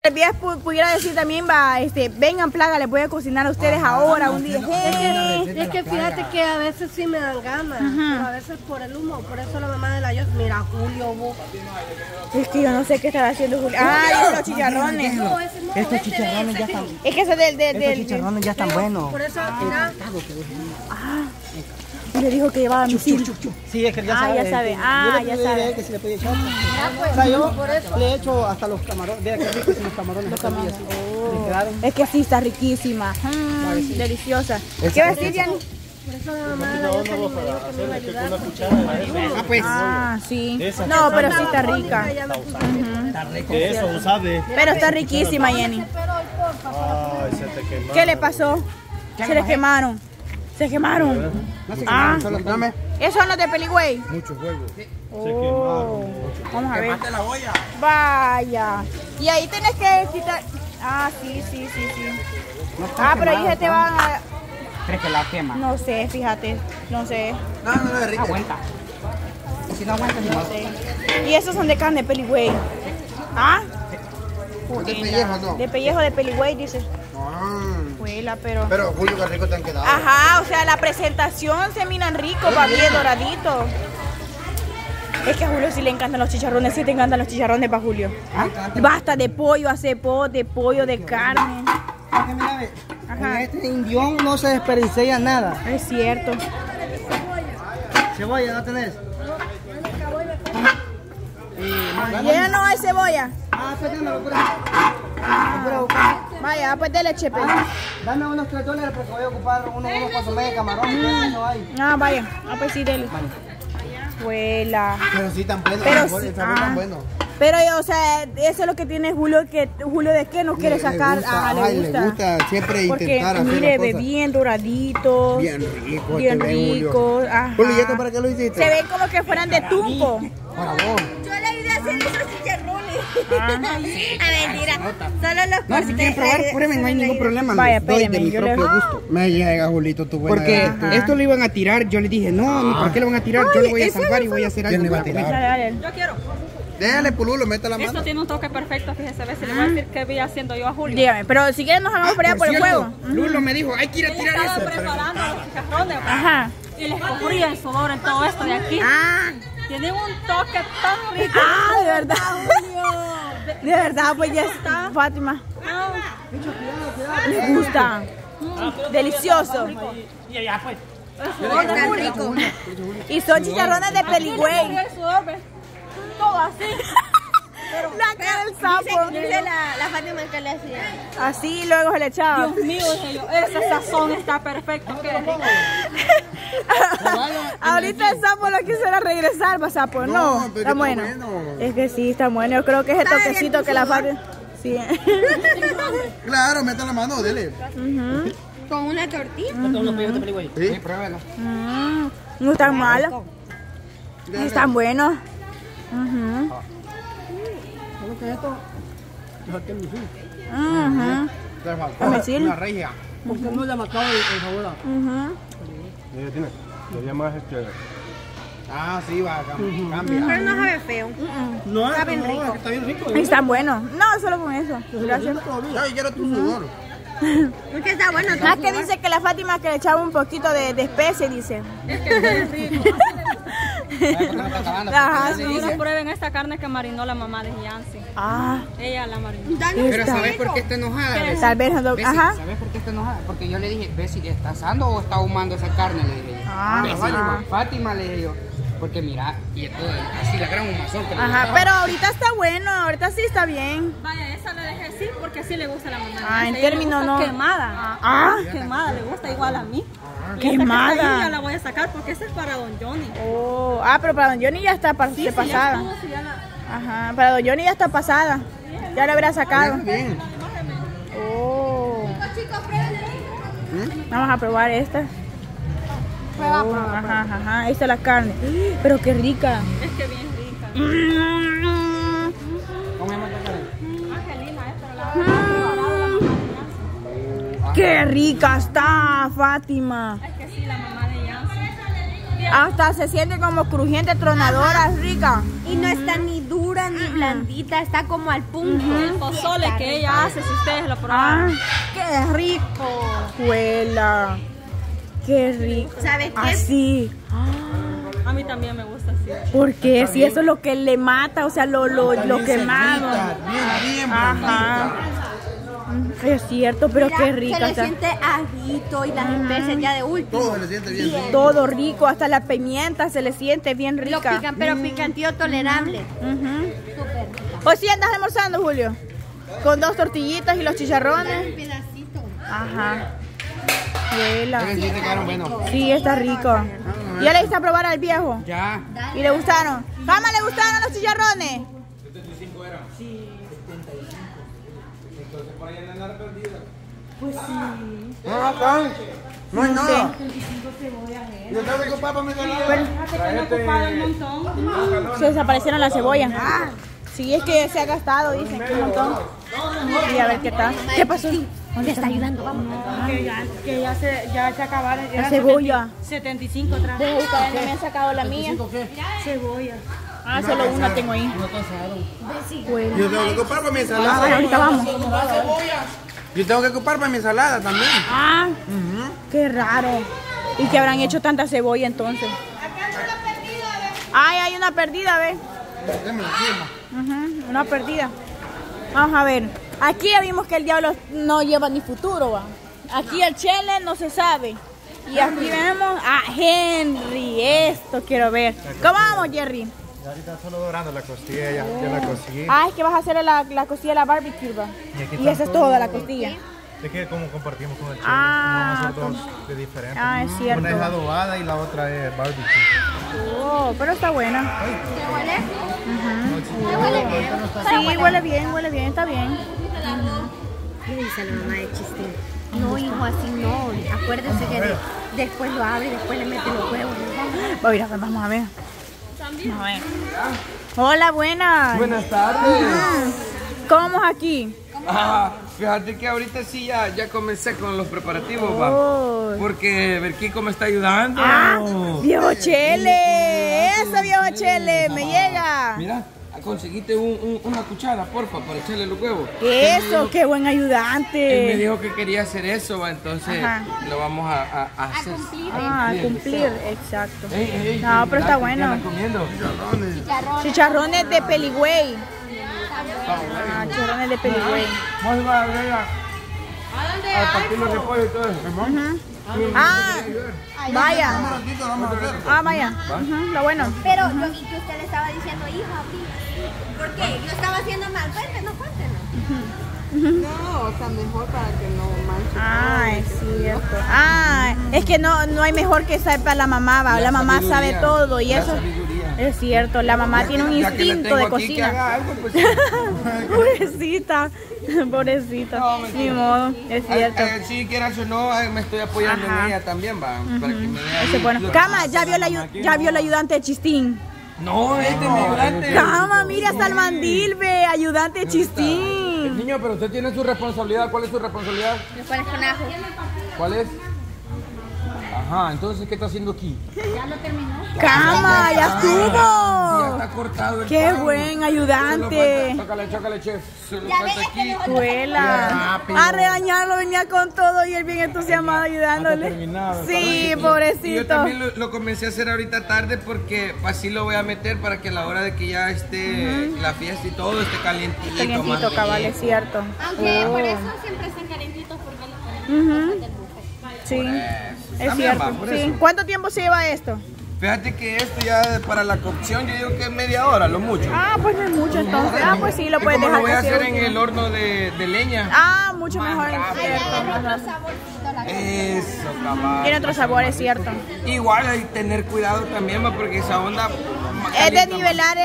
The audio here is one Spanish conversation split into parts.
El día pudiera decir también, va, vengan plaga, les voy a cocinar a ustedes ahora, un día. Es que fíjate que a veces sí me dan ganas, pero a veces por el humo, por eso la mamá de la Yos, mira, Julio, vos. Es que yo no sé qué estaba haciendo Julio. Ah, los chicharrones. No, ese no, Estos chicharrones ya están. Es que ese Estos chicharrones ya están buenos. por eso, mira. Y le dijo que llevaba misil. Sí, es que ya sabe. ya sabe. Ya sabe. Que se le puede echar. O sea, yo le he hecho hasta los camarones. Vea qué ricos son los camarones. Los camarones. Es que sí, está riquísima. Deliciosa. ¿Qué va a decir, Yanni? Por eso la mamá de la Yos me dijo que me iba a ayudar. Pues. Sí. No, pero sí está rica. Está rico. Eso, ¿sabes? Pero está riquísima, Jenny. Ay, se te quemó. ¿Qué le pasó? Se les quemaron. Se quemaron. Solo dame. Eso no es de Peligüey. Mucho juego. Vamos a ver. Vaya. Y ahí tenés que quitar. Sí. Pero ahí se te van a. ¿Crees que la quema? No sé, fíjate. No sé. No, derrite. Aguanta. Si no aguanta, no Y esos son de carne de Peligüey. De pellejo, ¿no? De pellejo de Peligüey, dice. Huela, pero. Pero Julio, qué rico te han quedado. Ajá, o sea, la presentación se miran ricos, va bien doradito. Es que a Julio sí le encantan los chicharrones, sí te encantan los chicharrones para Julio. Basta de pollo, hace de pollo, de carne. En este indión no se desperdicia nada. Es cierto. Cebolla, ¿no tenés? Ya no hay cebolla. Pues dámelo, por ahí. Vaya, pues dele, chepe. Dame unos $3 porque voy a ocupar unos consomés de camarón. No hay. Vaya. Pues sí, dele. Huela. Pero sí, tan pleno. Pero Pero sí, tan bueno. Pero, o sea, eso es lo que tiene Julio, que Julio de qué no quiere sacar. Le gusta siempre porque, intentar hacer mire, las ve cosas. bien doradito. Bien rico. Bien te ven, Julio. rico. Ajá. Julio, ¿y esto para qué lo hiciste? Se ven como que fueran de tumbo. Para vos. Yo le ayudé a hacer esos chicharrones. Mentira. Solo los No, si quieren probar, prueben, no hay ningún problema. Vaya, Les doy de espérame, mi yo le- propio gusto. Me llega, Julito, tu buena Porque gana. esto lo iban a tirar, yo le dije, no, ¿para qué lo van a tirar? Yo lo voy a salvar y voy a hacer algo ¿Quién le va a para tirar? comer. Dale. Yo quiero. Déjale, Pululo, mete la Esto mano. tiene un toque perfecto, fíjese, a ver si le voy a decir qué voy haciendo yo a Julio. Dígame, pero si quieren nos vamos por allá por el cierto, fuego. Lulo me dijo, hay que ir a Él tirar estaba eso. preparando los chicharrones Ajá. y les escurría el sudor en todo esto de aquí. Tiene un toque tan rico. De verdad. De verdad, pues ya está. Fátima. Les gusta. Delicioso. Y allá pues. El sudor de Julio. Y son chicharrones de Peligüey. El sudor, ¿ves? Todo así. La cara del sapo. Dice la Fátima que le hacía. Así luego se le echaba. Dios mío, dije yo, ese sazón está perfecto. ¿Qué? Ahorita el sapo lo quisiera regresar, va sapo. No, No, pero está está bueno. bueno. Es que sí, está bueno. Yo creo que es el toquecito que la Fátima. Sí. Claro, mete la mano, dele. Con una tortilla. Sí. Pruébelo. No están malos. Están buenos. Te misil. Una regia. Ujú. Sería más Ah, sí, va, cambia. Pero no sabe feo. No, Está bien rico. está bien rico. Están buenos. No, solo con eso. Gracias. Ay, quiero tu sudor. Porque está bueno. Más que dice que la Fátima que le echaba un poquito de especie, dice. Ajá, sí. Ahora prueben esta carne que marinó la mamá de Yancy. Ella la marinó. Pero ¿sabes por qué está enojada? Bessie? Tal vez no. Bessie, Ajá. ¿sabes por qué está enojada? Porque yo le dije, Bessie, ¿está asando o está ahumando esa carne? Le dije yo. Bessie, Fátima, le dije yo. Porque mira, y esto, así la gran humazón que le Ajá, dije. pero ahorita está bueno, ahorita sí está bien. Vaya, esa la dejé así porque así le gusta a la mamá. En A ella le términos gusta no. Quemada. Quemada, le gusta igual a mí. Y Quemada. esta que está ahí ya la voy a sacar porque esa es para Don Johnny. Pero para Don Johnny ya está Sí, ya pasada. estuvo, sí, ya la- Ajá, para Don Johnny ya está pasada. Ya la habrá sacado. Bien. Vamos a probar esta. Ajá, esta es la carne. Pero qué rica. Es que bien rica. ¿Cómo se llama esta carne? Angelina, esta la Qué rica está, Fátima. Es que sí, la mamá de Yancy. Hasta se siente como crujiente, tronadora, rica. Y no está ni dura ni blandita, está como al punto. El pozole que ella hace, si ustedes lo prueban. ¡Qué rico! ¡Juela! ¡Qué rico! ¿Sabes qué? Así. A mí también me gusta así. Porque si eso es lo que le mata, o sea, lo quemado. Bien, Ajá. Es cierto, pero Mira, qué rica. se le o sea, siente ajito y las especias ya de último. Todo se le siente bien. todo rico, hasta la pimienta se le siente bien Lo rica. pican, pero picantillo tolerable. Ujú. Súper rica. Hoy sí andas almorzando, Julio. Con 2 tortillitas y los chicharrones. Un pedacito. Ajá. Juela. Sí, te quedaron buenos. Sí, está rico. ¿Ya le diste a probar al viejo? Ya. ¿Y le gustaron? ¿Cama le gustaron los chicharrones? 75 eran. Sí. 75. Entonces por ahí en la perdida. No, acá. No hay nada. Yo tengo que comprar para mi Se desaparecieron las cebollas. Sí, es que se ha gastado, dicen, un montón. Y a ver qué tal. ¿Qué pasó? ¿Dónde está ayudando? Vamos. Que ya se acabaron. La cebolla. 75 atrás. Deja buscar, no me han sacado la mía. Cebolla. Ah, solo una tengo ahí. Bueno. Yo tengo que comprar para mi Ah, ensalada. ahorita vamos. Yo tengo que comprar para mi ensalada también. Ah, qué raro. ¿Y que habrán hecho tanta cebolla entonces? Ay, hay una perdida, ¿ves? Una perdida. Vamos a ver. Aquí ya vimos que el diablo no lleva ni futuro, va. Aquí el chele no se sabe. Y aquí vemos a Henry. Esto quiero ver. ¿Cómo vamos, Jerry? Ahorita solo dorando la costilla, ya la conseguí. Ah, es que vas a hacer la costilla de la barbecue, va. Y esa es toda la costilla. Es que como compartimos con el chile, Ah, vamos a hacer dos de diferentes. Ah, es cierto. Una es adobada y la otra es barbecue. Oh, pero está buena. ¿Te huele? Sí, huele bien, está bien. ¿Qué dice la mamá de Chistín? No, hijo, así no. Acuérdense que después lo abre y después le mete los huevos. Voy a ver, vamos a ver. Vamos a ver. Hola, buenas. Buenas tardes. ¿Cómo vamos aquí? Fíjate que ahorita sí ya comencé con los preparativos, va. Oh. Porque Berquico me está ayudando. Viejo Chele. Eso, viejo Chele. Me llega. Mira, conseguiste una cuchara, porfa, para echarle los huevos. Eso, qué buen Él me ayudante. dijo que quería hacer eso, va, entonces Ajá. lo vamos a hacer. Ah, cumplir, exacto. Ey, No, pero está mira, ¿qué bueno. andas comiendo? Chicharrones de peligüey. Chicharrones de peligüey. Vamos a ver al partir los repollos y todo eso. Ah, vaya. Ah, vaya. Lo bueno. Pero yo vi que usted le estaba diciendo, hija, ¿por qué? Yo estaba haciendo mal. Cuéntenos. No, o sea, mejor para que no manche. Ah, es cierto. Ah, es que no hay mejor que sepa la mamá, va. La mamá sabe todo y eso es cierto. La mamá tiene un Ya que le instinto tengo de aquí que cocina. haga algo, pues, Pobrecita, No, ni modo, es cierto. si quieras o no, me estoy apoyando Ajá. en ella también, va. Para que me dé Ese es bueno. Cama, ya vio la ayudante de Chistín. No, este es mi ayudante. Cama, mira hasta el mandil, ve, ayudante de Chistín. Niño, pero usted tiene su responsabilidad. ¿Cuál es su responsabilidad? Me pones con ajo. ¿Cuál es? Ajá, entonces, ¿qué está haciendo aquí? Cama, ya Ya estuvo. está cortado el Qué pan. buen ayudante. Chócale, chef. Solo Ya falta ves aquí. Escuela. A regañarlo, venía con todo y él bien entusiasmado ayudándole. Sí, Y yo pobrecito. también lo comencé a hacer ahorita tarde porque así lo voy a meter para que a la hora de que ya esté la fiesta y todo esté calientito. más Calientito, rico. cabal, es cierto. Aunque por eso siempre están calentitos porque los ponemos del buffet. Sí, es También cierto. va, por Sí. eso. ¿Cuánto tiempo se lleva esto? Fíjate que esto ya para la cocción yo digo que es media hora, lo mucho. Ah, pues no es mucho entonces. Ah, pues sí, lo Y puedes como dejar. lo voy a que se hacer en último. el horno de leña. Ah, mucho Más mejor, es rápido. cierto. Agarra Ajá. otro saborcito la Eso, cabal. Tiene otro sabor, es cierto. Igual hay que tener cuidado también, va, porque esa onda Es de nivelar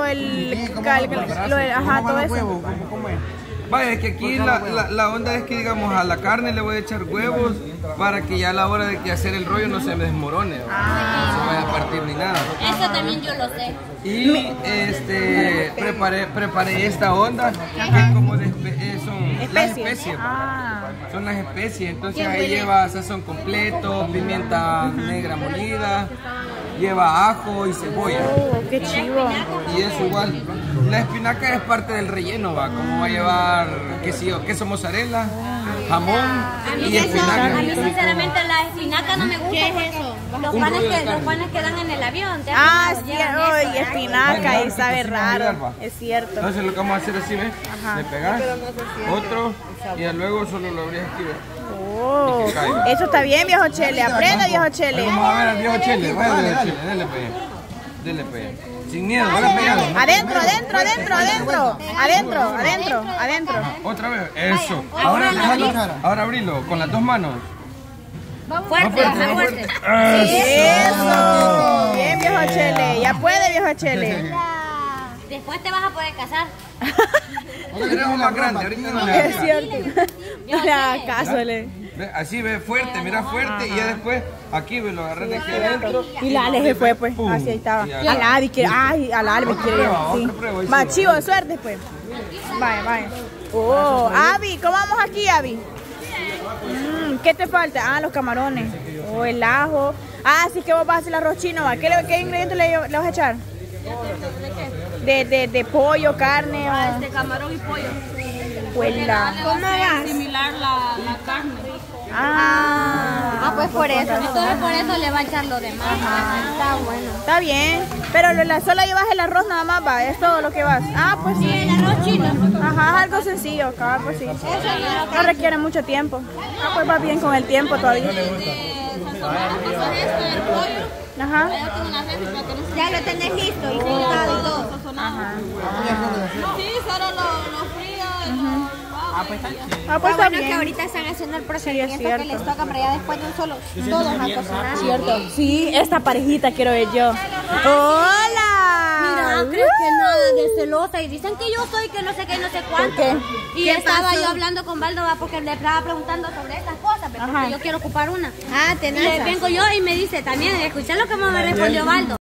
ajá, todo eso. Vaya, es que aquí la onda es que, digamos, a la carne le voy a echar huevos para que ya a la hora de que hacer el rollo no se me desmorone, no se vaya a partir ni nada. Eso también yo lo sé. Y preparé esta onda que como son las especies. Ah, Son las especies, entonces ahí lleva sazón completo, pimienta negra molida, lleva ajo y cebolla. Oh, qué chivo. Y eso igual. La espinaca es parte del relleno, va. Como va a llevar queso mozzarella, jamón y espinaca. A mí sinceramente la espinaca no me gusta. ¿Qué es eso? Los panes que dan en el avión. Sí, y espinaca y sabe raro. Es cierto. Entonces lo que vamos a hacer así, ¿ves? Le pegas otro y ya luego solo lo abres aquí, ¿ves? Oh, eso está bien, viejo Chele. Aprenda, viejo Chele. Vamos a ver al viejo Chele. Vaya, viejo Chele. Dele pe. Sin miedo, dale pegado. Adentro. Otra vez. Eso. Ahora abrilo con las dos manos. Fuerte. Eso. Bien, viejo Chele. Ya puede, viejo Chele. Después te vas a poder casar. Tenemos más grande, ahorita no le Es cierto. No le hagas caso, Así ve fuerte, mira fuerte y ya después aquí ve lo agarré de aquí adentro. Y la Ale se fue, pues. Así ahí estaba. A la Abby quiere. Ay, a la Ale me quiere. Sí. Más chivo de suerte, pues. Vaya. Oh, Abby, ¿cómo vamos aquí, Abby? ¿Qué te falta? Los camarones. Oh, el ajo. Sí, que vos vas a hacer el arroz chino, ¿va? ¿Qué ingredientes le vas a echar? De pollo, carne o... De camarón y pollo. Huela. ¿Cómo vas? Similar la carne. Pues por eso. Entonces por eso le va a echar lo demás. Está bueno. Está bien. Pero solo llevas el arroz nada más, va. Es todo lo que vas. Pues sí. El arroz chino. Algo sencillo, pues sí. No requiere mucho tiempo. Pues va bien con el tiempo todavía. Ya lo tenés listo y pintado y todo. Sí, solo lo frío. Pues bueno que ahorita están haciendo el procedimiento que les toca, pero ya después de un solo todos a cocinar. Cierto. Sí, esta parejita quiero ver yo. ¡Hola! Mira, crees que nada de celosa y dicen que yo soy que no sé qué, no sé cuánto. ¿Por qué? Y estaba yo hablando con Baldo porque le estaba preguntando sobre estas cosas, porque yo quiero ocupar una. Y vengo yo y me dice también, escuché lo que me respondió Baldo.